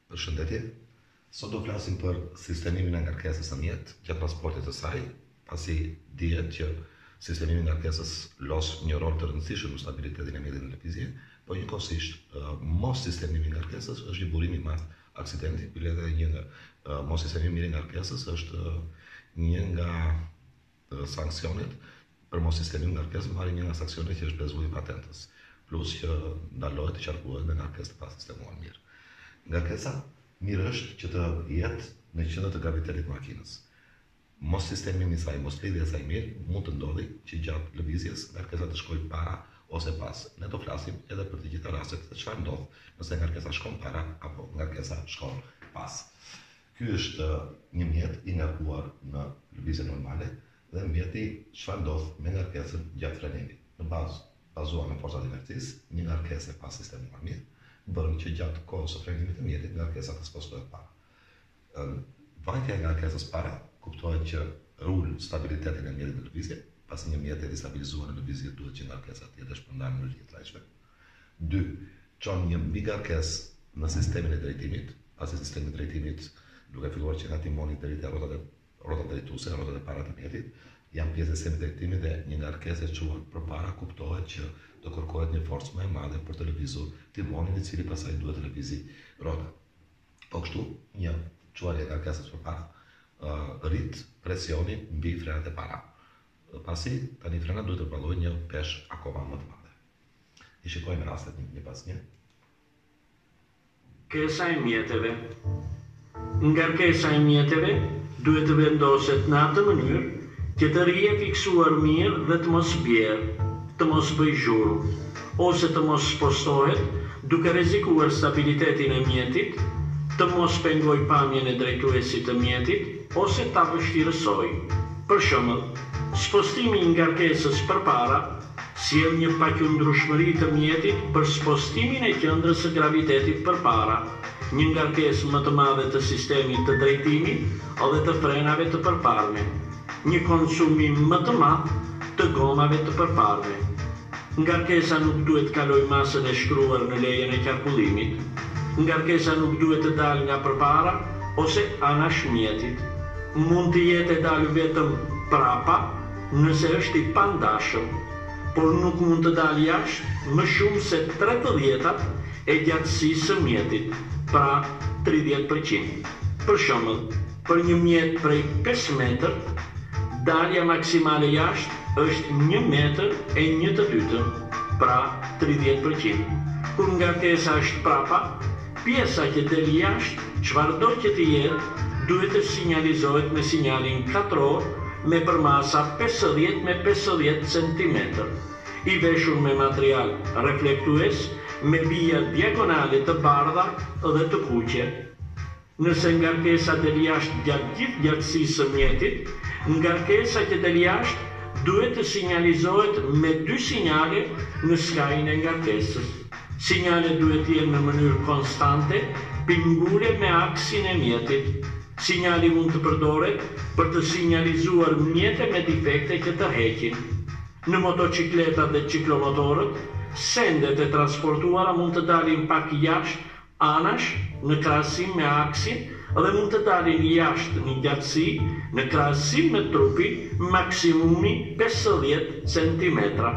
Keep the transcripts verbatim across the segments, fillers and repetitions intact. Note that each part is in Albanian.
Përshëndetje. Sot do flasim për sistemimin e ngarkesës së mjet gjatë transportit të saj, pasi dihet që sistemimi i ngarkesës los një rol të rëndësishëm në stabilitetin e mjetit në lëvizje, por njëkohësisht mos sistemimi i ngarkesës është i burimi i madh aksidenti, bile edhe një nga mos sistemimi i ngarkesës është një nga sanksionet për mos sistemimin e ngarkesës, marrë një nga sanksionet që është bezulli i patentës, plus që ndalohet të qarkullohet me ngarkesë të pasistemuar mirë. Ngarkesa mirë është që të jetë në qendër të gravitetit të makinës. Mos sistemimi i saj, mos lidhja e saj mirë, mund të ndodhi që gjatë lëvizjes ngarkesa të shkojë para ose pas. Ne do flasim edhe për të gjitha rastet se çfarë ndodh nëse ngarkesa shkon para apo ngarkesa shkon pas. Ky është një mjet i ngarkuar në lëvizje normale dhe mjeti çfarë ndodh me ngarkesën gjatë frenimit. Në bazë bazuar në forcat e inercisë, një ngarkesë pas sistemuar mirë bën që gjatë kohës së frenimit të mjetit ngarkesa të spostohet para. Vajtja e ngarkesës para kuptohet që rul stabilitetin e mjetit në lëvizje, pasi një mjet i stabilizuar në lëvizje duhet që ngarkesa të jetë e shpërndarë në lidhje të rrethshme. Dy, çon një mbigarkesë në sistemin e drejtimit, pasi sistemi i drejtimit duke filluar që nga timoni deri te rrotat e rrotat drejtuese, rrotat e para të mjetit, janë pjesë e sistemit të drejtimit dhe një ngarkesë e çuar përpara kuptohet që do kërkohet një forcë më e madhe për të lëvizur timonin i cili pastaj duhet të lëvizë rrotat. Po kështu, një çuarje e ngarkesës përpara uh, rrit presioni mbi frenat e para. Pasi tani frenat duhet të përballojnë një peshë akoma më të madhe. I shikojmë rastet një, një pas një. Ngarkesa e mjeteve. Ngarkesa e mjeteve duhet të vendoset në atë mënyrë që të rije fiksuar mirë dhe të mos bjerë, të mos bëj zhurmë, ose të mos spostohet duke rrezikuar stabilitetin e mjetit, të mos pengoj pamjen e drejtuesit të mjetit, ose ta vështirësoj. Për shembull, spostimi i ngarkesës përpara sjell një paqëndrueshmëri të mjetit për spostimin e qendrës së gravitetit përpara, një ngarkesë më të madhe të sistemit të drejtimit edhe të frenave të përparme, një konsumim më të madh të gomave të përparme. Ngarkesa nuk duhet kaloj masën e shkruar në lejen e qarkullimit. Ngarkesa nuk duhet të dalë nga përpara ose anash mjetit. Mund të jetë e dalë vetëm prapa nëse është i pandashëm, por nuk mund të dalë jashtë më shumë se tridhjetat e gjatësisë së mjetit, pra tridhjetë përqind. Për shembull, për një mjet prej pesë metër, dalja maksimale jashtë është një metër e një të dytën, pra tridhjetë përqind. Kur ngarkesa është prapa, pjesa që del jashtë, çfarëdo që të jetë, duhet të sinjalizohet me sinjalin katror me përmasa pesëdhjetë me pesëdhjetë centimetër, i veshur me material reflektues me bija diagonale të bardha dhe të kuqe. Nëse ngarkesa del jashtë gjatë gjithë gjatësisë së mjetit, ngarkesa që del jashtë duhet të sinjalizohet me dy sinjale në skajin e ngarkesës. Sinjalet duhet të jenë në mënyrë konstante, pingule me aksin e mjetit. Sinjali mund të përdoret për të sinjalizuar mjete me defekte që të heqin. Në motocikletat dhe ciklomotorët, sendet e transportuara mund të dalin pak jashtë anash në krahasim me aksin dhe mund të dalin jashtë një gjatësi në krahasim me trupin maksimumi pesëdhjetë centimetra.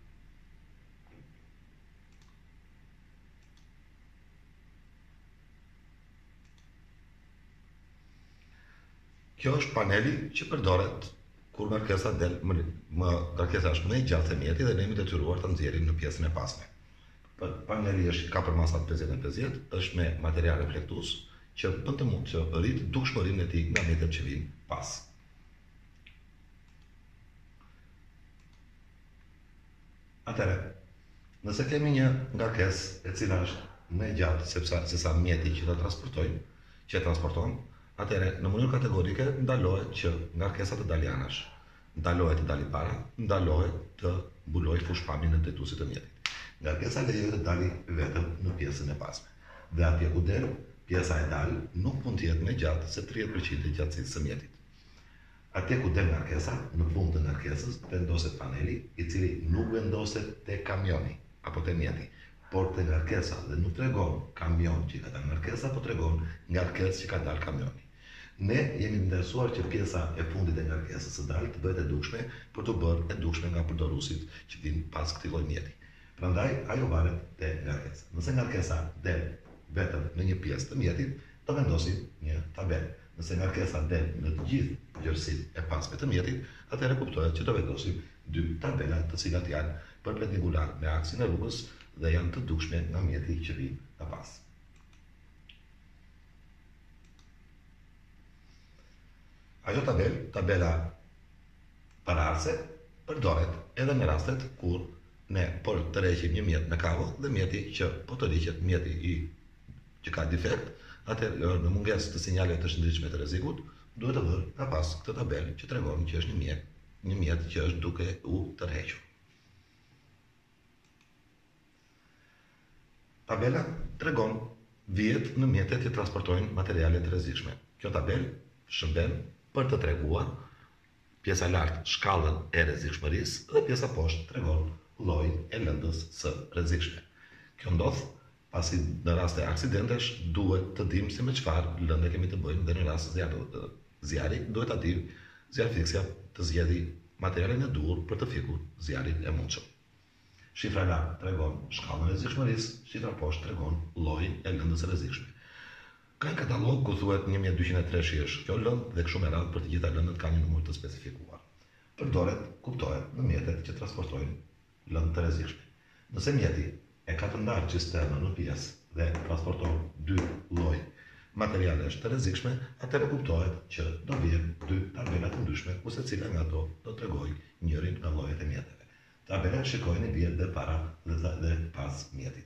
Kjo është paneli që përdoret kur ngarkesa del më, më ngarkesa është më e gjatë e mjetit dhe ne jemi detyruar ta nxjerrim në pjesën e pasme. Paneli është ka përmasat pesëdhjetë me pesëdhjetë, është me material reflektues që bën të mund që rrit dukshmërinë e tij nga mjetet që vijnë pas. Atëherë, nëse kemi një ngarkesë e cila është më e gjatë sepse se sa mjeti që ta transportojmë, që e transporton, atëherë në mënyrë kategorike ndalohet që ngarkesa të dalë anash, ndalohet të dalë para, ndalohet të mbulojë fushpamjen e drejtuesit të mjetit. Ngarkesa lejohet të dalë vetëm në pjesën e pasme. Dhe atje ku del, pjesa e dalë nuk mund të jetë më gjatë se tridhjetë përqind e gjatësisë së mjetit. Atje ku del ngarkesa, në fund të ngarkesës vendoset paneli, i cili nuk vendoset te kamioni apo te mjeti, por të ngarkesa dhe nuk tregon kamion që ka dalë ngarkesa, po tregon ngarkesë që ka dalë kamioni. Ne jemi interesuar që pjesa e fundit e ngarkesës së dalë të bëhet e dukshme për të bërë e dukshme nga përdoruesit që vinë pas këtij lloji mjeti. Prandaj ajo varet te ngarkesa. Nëse ngarkesa del vetëm në një pjesë të mjetit, do vendosim një tabelë. Nëse ngarkesa del në të gjithë gjërësitë e pasme të mjetit, atëherë kuptohet që do vendosim dy tabela të cilat janë perpendikular me aksin e rrugës dhe janë të dukshme nga mjeti që vjen nga pas. Ajo tabel, tabela paraardhëse, përdoret edhe në rastet kur ne po tërheqim një mjet me kavo dhe mjeti që po tërhiqet mjeti i që ka defekt, atëherë në mungesë të sinjaleve të shëndetshme të rrezikut, duhet të vërë nga pas këtë tabel që tregon që është një mjet, një mjet që është duke u tërhequr. Tabela tregon vijet në mjetet që transportojnë materiale të rrezikshme. Kjo tabel shërben për të treguar pjesa lart shkallën e rrezikshmërisë dhe pjesa poshtë tregon llojin e lëndës së rrezikshme. Kjo ndodh pasi në rast të aksidentesh duhet të dimë se me çfarë lëndë kemi të bëjmë dhe në rast të zjarri duhet ta dimë zjarrfiksja të zgjedhë materialin e duhur për të fikur zjarrin e mundshëm. Shifra lart tregon shkallën e rrezikshmërisë, shifra poshtë tregon llojin e lëndës së rrezikshme. Ka një katalog ku thuhet një mijë e dyqind e tre shihesh kjo lëndë dhe kështu me radhë për të gjitha lëndët ka një numër të specifikuar. Përdoret, kuptohet në mjetet që transportojnë lëndë të rrezikshme. Nëse mjeti e ka të ndarë cisternën në pjesë dhe transporton dy lloj materialesh të rrezikshme, atëherë kuptohet që do vijnë dy tabela të ndryshme ku secila nga ato do tregojë njërin nga llojet e mjeteve. Tabela shikojeni vjet dhe para dhe pas mjetit.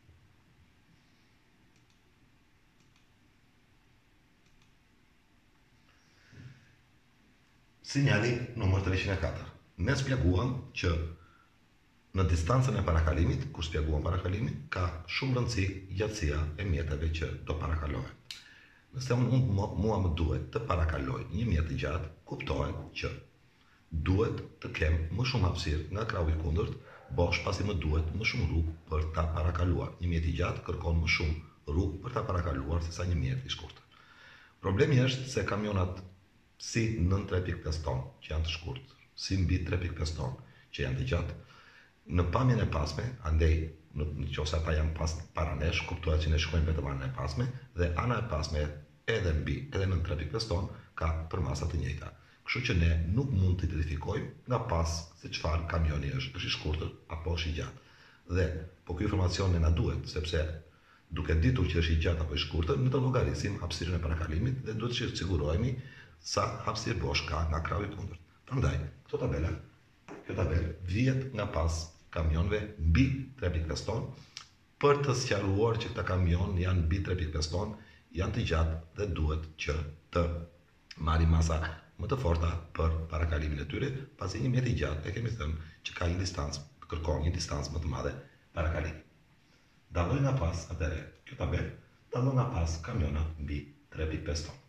Sinjali numër treqind e katër. Ne shpjeguam që në distancën e parakalimit, kur shpjeguam parakalimin, ka shumë rëndësi gjatësia e mjeteve që do parakalohen. Nëse unë mua më duhet të parakaloj një mjet të gjatë, kuptohet që duhet të kem më shumë hapësirë nga krahu i kundërt, bosh pasi më duhet më shumë rrugë për ta parakaluar. Një mjet i gjatë kërkon më shumë rrugë për ta parakaluar sesa një mjet i shkurtër. Problemi është se kamionat si nën tre pikë pesë ton që janë të shkurtër, si mbi tre pikë pesë ton që janë të gjatë, në pamjen e pasme, andej nëse ata janë pas para nesh, kuptohet që ne shkojmë vetëm anën e pasme dhe ana e pasme edhe mbi, edhe nën tre pikë pesë ton ka përmasa të njëjta. Kështu që ne nuk mund të identifikojmë nga pas se çfarë kamioni është, është i shkurtër apo është i gjatë. Dhe po ky informacion ne na duhet, sepse duke ditur që është i gjatë apo i shkurtër, ne do llogarisim hapësirën e parakalimit dhe duhet të sigurohemi sa hapësirë bosh ka nga krahu i kundërt. Prandaj, këto tabela, kjo tabel vihet nga pas kamionëve mbi tre pikë pesë ton për të sqaruar që këta kamion janë mbi tre pikë pesë ton, janë të gjatë dhe duhet që të marrin masa më të forta për parakalimin e tyre, pasi një mjet i gjatë e kemi thënë që ka një distancë, kërkon një distancë më të madhe parakalimi. Dalloj nga pas atëre, kjo tabel dallon nga pas kamiona mbi tre pikë pesë ton.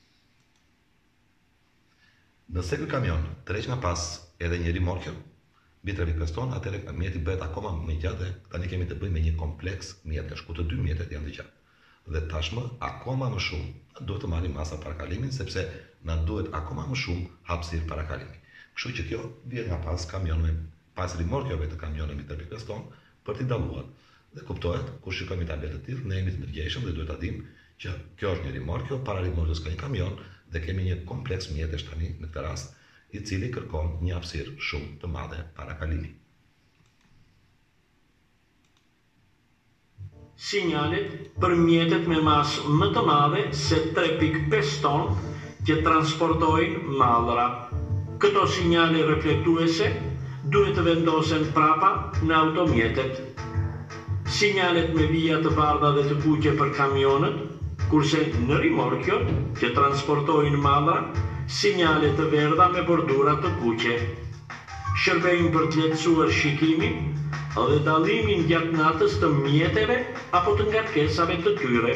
Nëse ky kamion tërheq nga pas edhe një rimorkjo mbi tre pikë pesë ton, atëherë mjeti bëhet akoma më i gjatë dhe tani kemi të bëjmë me një kompleks mjetësh, ku të dy mjetet janë të gjatë. Dhe tashmë akoma më shumë duhet të marrim masa parakalimin sepse na duhet akoma më shumë hapësirë parakalimi. Kështu që kjo vjen nga pas kamionëve, pas rimorkjeve të kamionëve mbi tre pikë pesë ton për t'i dalluar. Dhe kuptohet, kur shikojmë një tabelë të tillë, ne jemi të ndërgjegjshëm dhe duhet ta dimë që kjo është një rimorkjo, para rimorkjës ka një kamion dhe kemi një kompleks mjetesh tani në këtë rast, i cili kërkon një hapësirë shumë të madhe parakalimi. Sinjalet për mjetet me masë më të madhe se tre pikë pesë ton që transportojnë mallra. Këto sinjale reflektuese duhet të vendosen prapa në automjetet. Sinjalet me vija të bardha dhe të kuqe për kamionët, kurse në rimorkjot që transportojnë mallra, sinjale të verdha me bordura të kuqe. Shërbejnë për të lehtësuar shikimin dhe dallimin gjatë natës të mjeteve apo të ngarkesave të tyre.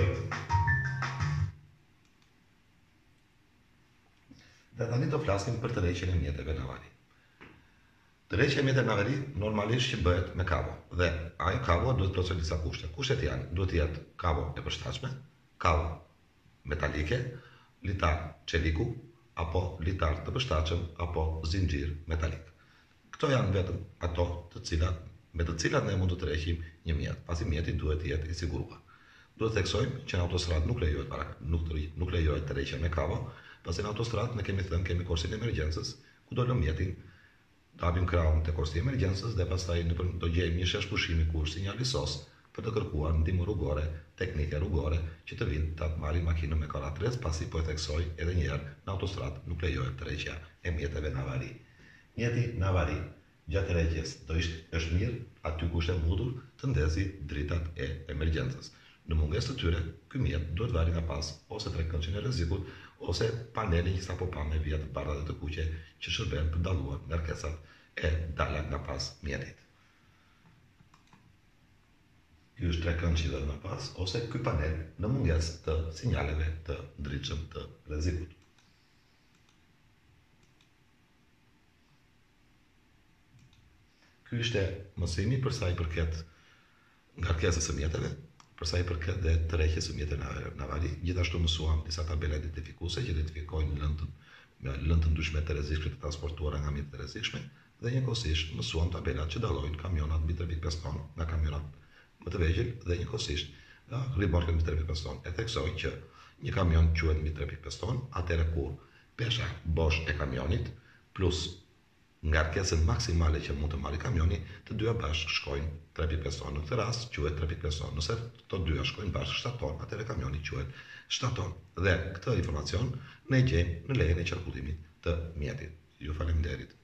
Dhe tani do flasim për tërheqjen e mjeteve navali. Tërheqja e mjeteve në averi normalisht që bëhet me kavo dhe ajo kavo duhet të plotësojë disa kushte. Kushtet janë, duhet të jetë kavo e përshtatshme, kavo metalike, litar çeliku apo litar të përshtatshëm apo zinxhir metalik. Këto janë vetëm ato të cilat me të cilat ne mund të tërheqim një mjet, pasi mjeti duhet të jetë i siguruar. Duhet të theksojmë që në autostradë nuk lejohet para nuk, nuk lejohet tërheqja me kavo, pasi në autostradë ne kemi thënë kemi korsin e emergjencës, ku do lëm mjetin, të hapim krahun te korsi i emergjencës dhe pastaj do gjejmë një shesh pushimi ku është sinjali S O S për të kërkuar ndihmë rrugore, teknike rrugore që të vinë ta marrin makinën me karatres, pasi po e theksoj edhe një herë në autostradë nuk lejohet tërheqja e mjeteve në avari. Mjeti në avari gjatë tërheqjes do ishte është mirë aty ku është e mbutur të ndezi dritat e emergjencës. Në mungesë të tyre, ky mjet duhet vari nga pas ose trekëndshën e rrezikut ose panelin që sapo pa me vija të bardha dhe të kuqe që shërben për dalluar ngarkesat e dala nga pas mjetit. Ky është trekëndshi dhe nga pas ose ky panel në mungesë të sinjaleve të ndritshëm të rrezikut. Ky ishte mësimi për sa i përket ngarkesës së mjeteve, për sa i përket dhe tërheqjes së mjeteve në avari. Gjithashtu mësuam disa tabela identifikuese që identifikojnë lëndën me lëndë ndryshme të rrezikshme të transportuara nga mjetet e rrezikshme dhe njëkohësisht mësuam tabelat që dallojnë kamionat mbi tre pikë pesë ton nga kamionat më të vegjël dhe njëkohësisht nga rimorket mbi tre pikë pesë ton. E theksoj që një kamion quhet mbi tre pikë pesë ton, atëherë kur pesha bosh e kamionit plus ngarkesën maksimale që mund të marrë kamioni, të dyja bashkë shkojnë tre pikë pesë ton. Në këtë rast quhet tre pikë pesë ton. Nëse të dyja shkojnë bashkë shtatë ton, atëherë kamioni quhet shtatë ton. Dhe këtë informacion ne gjejmë në lejen e qarkullimit të mjetit. Ju faleminderit.